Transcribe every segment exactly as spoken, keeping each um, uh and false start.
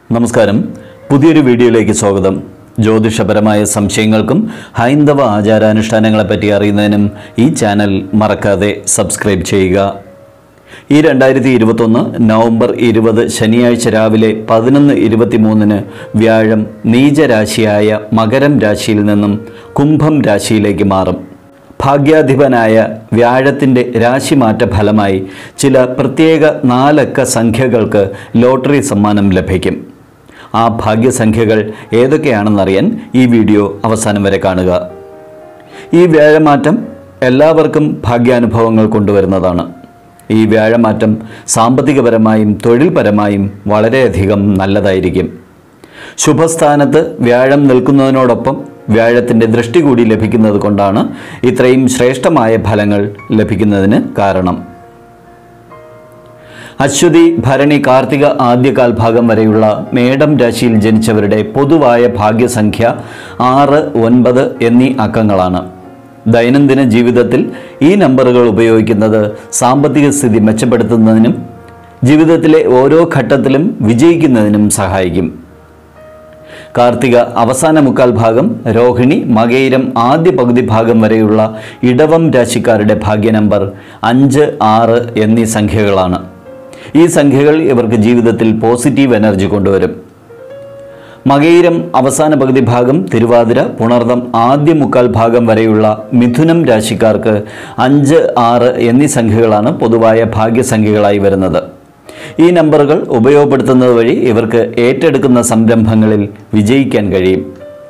നമസ്കാരം. പുതിയൊരു വീഡിയോയിലേക്ക് സ്വാഗതം. ജ്യോതിഷപരമായ സംശയങ്ങൾക്കും ഹൈന്ദവ ആചാരാനുഷ്ഠാനങ്ങളെപ്പറ്റി അറിയുന്നതിനും ഈ ചാനൽ മറക്കാതെ സബ്സ്ക്രൈബ് ചെയ്യുക. ഈ രണ്ടായിരത്തി ഇരുപത്തൊന്ന് നവംബർ ഇരുപത് ശനിയാഴ്ച രാവിലെ പതിനൊന്ന് ഇരുപത്തി മൂന്നിന് വ്യാഴം നീചരാശിയായ മകരം രാശിയിൽ നിന്നും കുംഭം രാശിയിലേക്ക് മാറും. ഭാഗ്യാധിപനായ വ്യാഴത്തിൻ്റെ രാശിമാറ്റ ഫലമായി ചില പ്രത്യേക നാലക്ക സംഖ്യകൾക്ക് ലോട്ടറി സമ്മാനം ലഭിക്കും. ആ ഭാഗ്യസംഖ്യകൾ ഏതൊക്കെയാണെന്നറിയാൻ ഈ വീഡിയോ അവസാനം വരെ കാണുക. ഈ വ്യാഴമാറ്റം എല്ലാവർക്കും ഭാഗ്യാനുഭവങ്ങൾ കൊണ്ടുവരുന്നതാണ്. ഈ വ്യാഴമാറ്റം സാമ്പത്തികപരമായും തൊഴിൽപരമായും വളരെയധികം നല്ലതായിരിക്കും. ശുഭസ്ഥാനത്ത് വ്യാഴം നിൽക്കുന്നതിനോടൊപ്പം വ്യാഴത്തിൻ്റെ ദൃഷ്ടി കൂടി ലഭിക്കുന്നത് കൊണ്ടാണ് ഇത്രയും ശ്രേഷ്ഠമായ ഫലങ്ങൾ ലഭിക്കുന്നതിന് കാരണം. അശ്വതി, ഭരണി, കാർത്തിക ആദ്യകാൽ ഭാഗം വരെയുള്ള മേടം രാശിയിൽ ജനിച്ചവരുടെ പൊതുവായ ഭാഗ്യസംഖ്യ ആറ്, ഒൻപത് എന്നീ അക്കങ്ങളാണ്. ദൈനംദിന ജീവിതത്തിൽ ഈ നമ്പറുകൾ ഉപയോഗിക്കുന്നത് സാമ്പത്തിക സ്ഥിതി മെച്ചപ്പെടുത്തുന്നതിനും ജീവിതത്തിലെ ഓരോ ഘട്ടത്തിലും വിജയിക്കുന്നതിനും സഹായിക്കും. കാർത്തിക അവസാന മുക്കാൽ ഭാഗം, രോഹിണി, മകയിരം ആദ്യ പകുതി ഭാഗം വരെയുള്ള ഇടവം രാശിക്കാരുടെ ഭാഗ്യ നമ്പർ അഞ്ച്, ആറ് എന്നീ സംഖ്യകളാണ്. ഈ സംഖ്യകൾ ഇവർക്ക് ജീവിതത്തിൽ പോസിറ്റീവ് എനർജി കൊണ്ടുവരും. മകയിരം അവസാന പകുതി ഭാഗം, തിരുവാതിര, പുണർദം ആദ്യ മുക്കാൽ ഭാഗം വരെയുള്ള മിഥുനം രാശിക്കാർക്ക് അഞ്ച്, ആറ് എന്നീ സംഖ്യകളാണ് പൊതുവായ ഭാഗ്യസംഖ്യകളായി വരുന്നത്. ഈ നമ്പറുകൾ ഉപയോഗപ്പെടുത്തുന്നത് വഴി ഇവർക്ക് ഏറ്റെടുക്കുന്ന സംരംഭങ്ങളിൽ വിജയിക്കാൻ കഴിയും.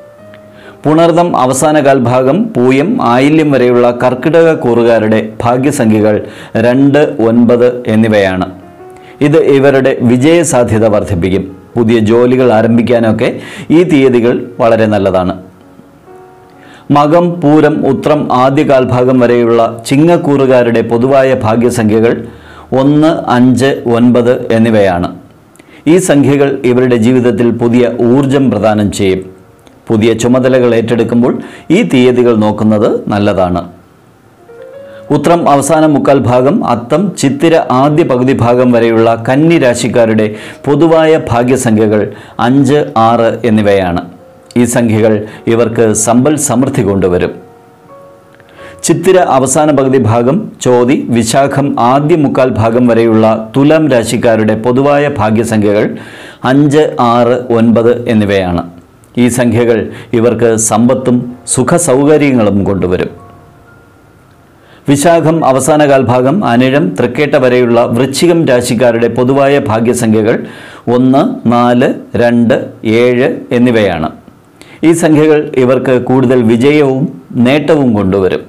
പുണർദം അവസാനകാൽ ഭാഗം, പൂയം, ആയില്യം വരെയുള്ള കർക്കിടക കൂറുകാരുടെ ഭാഗ്യസംഖ്യകൾ രണ്ട്, ഒൻപത് എന്നിവയാണ്. ഇത് ഇവരുടെ വിജയസാധ്യത വർദ്ധിപ്പിക്കും. പുതിയ ജോലികൾ ആരംഭിക്കാനൊക്കെ ഈ തീയതികൾ വളരെ നല്ലതാണ്. മകം, പൂരം, ഉത്രം ആദ്യകാൽ ഭാഗം വരെയുള്ള ചിങ്ങക്കൂറുകാരുടെ പൊതുവായ ഭാഗ്യസംഖ്യകൾ ഒന്ന്, അഞ്ച്, ഒൻപത് എന്നിവയാണ്. ഈ സംഖ്യകൾ ഇവരുടെ ജീവിതത്തിൽ പുതിയ ഊർജം പ്രദാനം ചെയ്യും. പുതിയ ചുമതലകൾ ഏറ്റെടുക്കുമ്പോൾ ഈ തീയതികൾ നോക്കുന്നത് നല്ലതാണ്. ഉത്രം അവസാന മുക്കാൽ ഭാഗം, അത്തം, ചിത്തിര ആദ്യ പകുതി ഭാഗം വരെയുള്ള കന്നി രാശിക്കാരുടെ പൊതുവായ ഭാഗ്യസംഖ്യകൾ അഞ്ച്, ആറ് എന്നിവയാണ്. ഈ സംഖ്യകൾ ഇവർക്ക് സമ്പൽ സമൃദ്ധി കൊണ്ടുവരും. ചിത്തിര അവസാന പകുതി ഭാഗം, ചോതി, വിശാഖം ആദ്യ മുക്കാൽ ഭാഗം വരെയുള്ള തുലാം രാശിക്കാരുടെ പൊതുവായ ഭാഗ്യസംഖ്യകൾ അഞ്ച്, ആറ്, ഒൻപത് എന്നിവയാണ്. ഈ സംഖ്യകൾ ഇവർക്ക് സമ്പത്തും സുഖ സൗകര്യങ്ങളും കൊണ്ടുവരും. വിശാഖം അവസാനകാൽ ഭാഗം, അനിഴം, തൃക്കേട്ട വരെയുള്ള വൃശ്ചികം രാശിക്കാരുടെ പൊതുവായ ഭാഗ്യസംഖ്യകൾ ഒന്ന്, നാല്, രണ്ട്, ഏഴ് എന്നിവയാണ്. ഈ സംഖ്യകൾ ഇവർക്ക് കൂടുതൽ വിജയവും നേട്ടവും കൊണ്ടുവരും.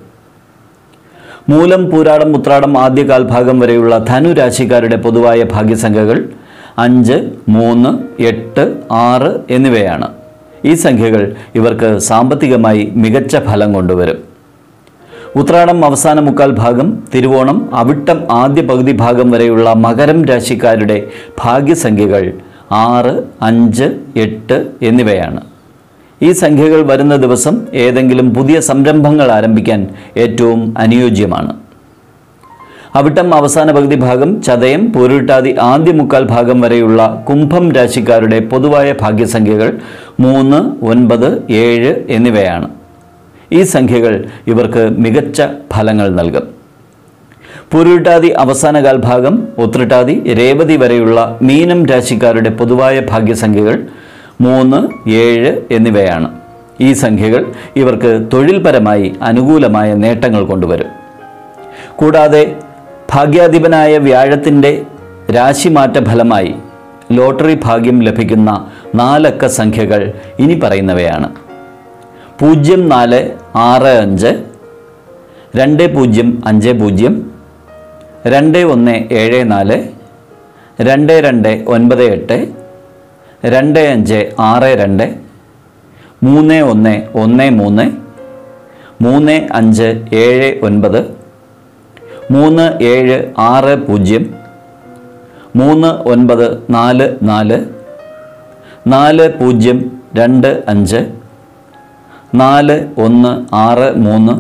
മൂലം, പൂരാടം, ഉത്രാടം ആദ്യകാൽ ഭാഗം വരെയുള്ള ധനു രാശിക്കാരുടെ പൊതുവായ ഭാഗ്യസംഖ്യകൾ അഞ്ച്, മൂന്ന്, എട്ട്, ആറ് എന്നിവയാണ്. ഈ സംഖ്യകൾ ഇവർക്ക് സാമ്പത്തികമായി മികച്ച ഫലം കൊണ്ടുവരും. ഉത്രാടം അവസാന മുക്കാൽ ഭാഗം, തിരുവോണം, അവിട്ടം ആദ്യ പകുതി ഭാഗം വരെയുള്ള മകരം രാശിക്കാരുടെ ഭാഗ്യസംഖ്യകൾ ആറ്, അഞ്ച്, എട്ട് എന്നിവയാണ്. ഈ സംഖ്യകൾ വരുന്ന ദിവസം ഏതെങ്കിലും പുതിയ സംരംഭങ്ങൾ ആരംഭിക്കാൻ ഏറ്റവും അനുയോജ്യമാണ്. അവിട്ടം അവസാന പകുതി ഭാഗം, ചതയം, പൂരുരുട്ടാതി ആദ്യ മുക്കാൽ ഭാഗം വരെയുള്ള കുംഭം രാശിക്കാരുടെ പൊതുവായ ഭാഗ്യസംഖ്യകൾ മൂന്ന്, ഒൻപത്, ഏഴ് എന്നിവയാണ്. ഈ സംഖ്യകൾ ഇവർക്ക് മികച്ച ഫലങ്ങൾ നൽകും. പൂരുരുട്ടാതി അവസാനകാൽ ഭാഗം, ഉത്രട്ടാതി, രേവതി വരെയുള്ള മീനം രാശിക്കാരുടെ പൊതുവായ ഭാഗ്യസംഖ്യകൾ മൂന്ന്, ഏഴ് എന്നിവയാണ്. ഈ സംഖ്യകൾ ഇവർക്ക് തൊഴിൽപരമായി അനുകൂലമായ നേട്ടങ്ങൾ കൊണ്ടുവരും. കൂടാതെ ഭാഗ്യാധിപനായ വ്യാഴത്തിൻ്റെ രാശിമാറ്റ ഫലമായി ലോട്ടറി ഭാഗ്യം ലഭിക്കുന്ന നാലക്ക സംഖ്യകൾ ഇനി പറയുന്നവയാണ്: പൂജ്യം, നാല്, ആറ്, അഞ്ച്, രണ്ട്, പൂജ്യം, അഞ്ച്, പൂജ്യം, രണ്ട്, ഒന്ന്, ഏഴ്, നാല്, രണ്ട്, രണ്ട്, ഒൻപത്, എട്ട്, രണ്ട്, അഞ്ച്, ആറ്, രണ്ട്, മൂന്ന്, ഒന്ന്, ഒന്ന്, മൂന്ന്, മൂന്ന്, അഞ്ച്, ഏഴ്, ഒൻപത്, മൂന്ന്, ഏഴ്, ആറ്, പൂജ്യം, മൂന്ന്, ഒൻപത്, നാല്, നാല്, നാല്, പൂജ്യം, രണ്ട്, അഞ്ച്, നാല്, ഒന്ന്, ആറ്, മൂന്ന്,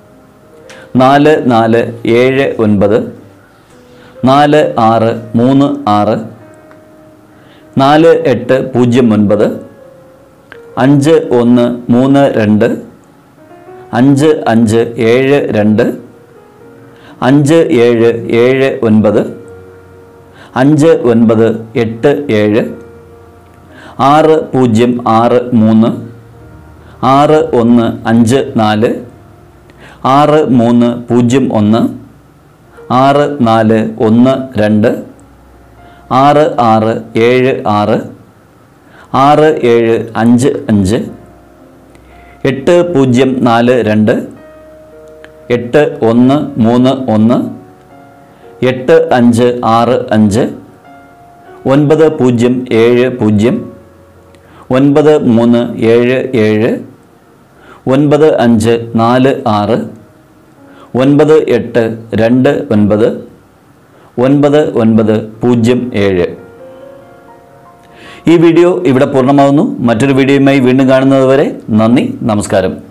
നാല്, നാല്, ഏഴ്, ഒൻപത്, നാല് ആറ് മൂന്ന് ആറ് നാല് എട്ട് പൂജ്യം ഒൻപത് അഞ്ച് ഒന്ന് മൂന്ന് രണ്ട് അഞ്ച് അഞ്ച് ഏഴ് രണ്ട് അഞ്ച് ഏഴ് ഏഴ് ഒൻപത് അഞ്ച് ഒൻപത് എട്ട് ഏഴ് ആറ് പൂജ്യം ആറ് മൂന്ന് ആറ് ഒന്ന് അഞ്ച് നാല് ആറ് മൂന്ന് പൂജ്യം ഒന്ന് ആറ് നാല് ഒന്ന് രണ്ട് ആറ് ആറ് ഏഴ് ആറ് ആറ് ഏഴ് അഞ്ച് അഞ്ച് എട്ട് പൂജ്യം നാല് രണ്ട് എട്ട് ഒന്ന് മൂന്ന് ഒന്ന് എട്ട് അഞ്ച് ആറ് അഞ്ച് ഒൻപത് പൂജ്യം ഏഴ് പൂജ്യം ഒൻപത് മൂന്ന് ഏഴ് ഏഴ് ഒൻപത് അഞ്ച് നാല് ആറ് ഒൻപത് എട്ട് രണ്ട് ഒൻപത് ഒൻപത് ഒൻപത് പൂജ്യം ഏഴ്. ഈ വീഡിയോ ഇവിടെ പൂർണ്ണമാകുന്നു. മറ്റൊരു വീഡിയോയുമായി വീണ്ടും കാണുന്നതുവരെ നന്ദി, നമസ്കാരം.